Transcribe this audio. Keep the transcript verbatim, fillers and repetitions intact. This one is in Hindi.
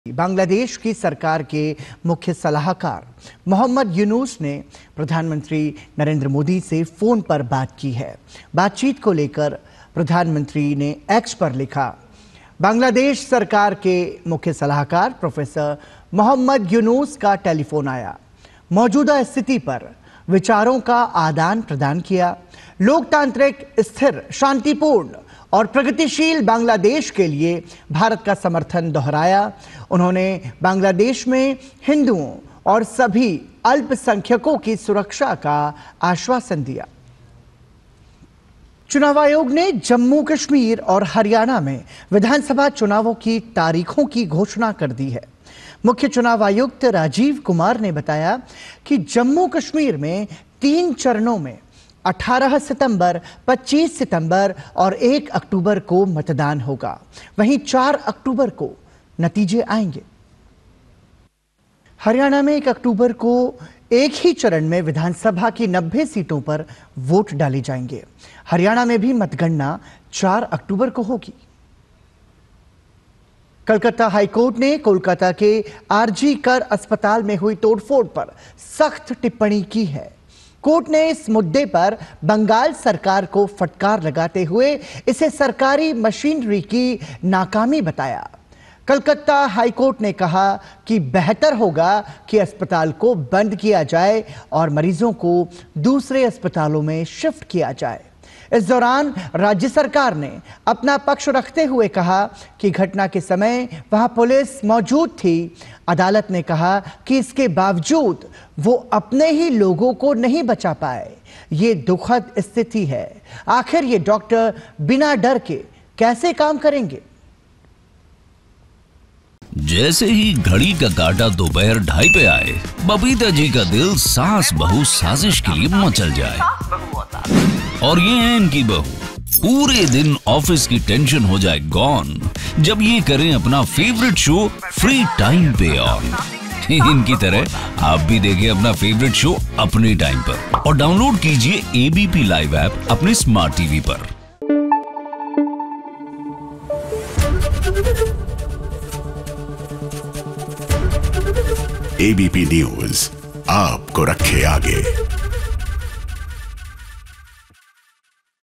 बांग्लादेश की सरकार के मुख्य सलाहकार मोहम्मद यूनुस ने प्रधानमंत्री नरेंद्र मोदी से फोन पर बात की है। बातचीत को लेकर प्रधानमंत्री ने एक्स पर लिखा, बांग्लादेश सरकार के मुख्य सलाहकार प्रोफेसर मोहम्मद यूनुस का टेलीफोन आया। मौजूदा स्थिति पर विचारों का आदान प्रदान किया। लोकतांत्रिक, स्थिर, शांतिपूर्ण और प्रगतिशील बांग्लादेश के लिए भारत का समर्थन दोहराया। उन्होंने बांग्लादेश में हिंदुओं और सभी अल्पसंख्यकों की सुरक्षा का आश्वासन दिया। चुनाव आयोग ने जम्मू कश्मीर और हरियाणा में विधानसभा चुनावों की तारीखों की घोषणा कर दी है। मुख्य चुनाव आयुक्त राजीव कुमार ने बताया कि जम्मू कश्मीर में तीन चरणों में अठारह सितंबर, पच्चीस सितंबर और एक अक्टूबर को मतदान होगा। वहीं चार अक्टूबर को नतीजे आएंगे। हरियाणा में एक अक्टूबर को एक ही चरण में विधानसभा की नब्बे सीटों पर वोट डाले जाएंगे। हरियाणा में भी मतगणना चार अक्टूबर को होगी। कलकत्ता हाईकोर्ट ने कोलकाता के आरजी कर अस्पताल में हुई तोड़फोड़ पर सख्त टिप्पणी की है। कोर्ट ने इस मुद्दे पर बंगाल सरकार को फटकार लगाते हुए इसे सरकारी मशीनरी की नाकामी बताया। कलकत्ता हाईकोर्ट ने कहा कि बेहतर होगा कि अस्पताल को बंद किया जाए और मरीजों को दूसरे अस्पतालों में शिफ्ट किया जाए। इस दौरान राज्य सरकार ने अपना पक्ष रखते हुए कहा कि घटना के समय वहां पुलिस मौजूद थी। अदालत ने कहा कि इसके बावजूद वो अपने ही लोगों को नहीं बचा पाए। ये दुखद स्थिति है। आखिर ये डॉक्टर बिना डर के कैसे काम करेंगे? जैसे ही घड़ी का काटा दोपहर ढाई पे आए, बबीता जी का दिल सास बहू साजिश के लिए मचल जाए। और ये है इनकी बहू, पूरे दिन ऑफिस की टेंशन हो जाए गॉन जब ये करें अपना फेवरेट शो फ्री टाइम पे ऑन। इनकी तरह आप भी देखिए अपना फेवरेट शो अपने टाइम पर और डाउनलोड कीजिए एबीपी लाइव ऐप अपने स्मार्ट टीवी पर। एबीपी न्यूज आपको रखे आगे।